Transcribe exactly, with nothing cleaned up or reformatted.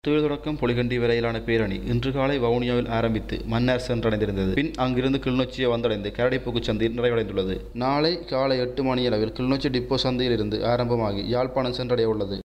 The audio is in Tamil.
துயில் தொடக்கம் பொலிகண்டி வரையிலான பேரணி இன்று காலை வவுனியாவில் ஆரம்பித்து மன்னார் சென்றடைந்திருந்தது. பின் அங்கிருந்து கிளிநொச்சியை வந்தடைந்து கரடிப்பூக்கு சந்தையில் நிறைவடைந்துள்ளது. நாளை காலை எட்டு மணியளவில் கிளிநொச்சி டிப்போ சந்தையில் இருந்து ஆரம்பமாகி யாழ்ப்பாணம் சென்றடைய உள்ளது.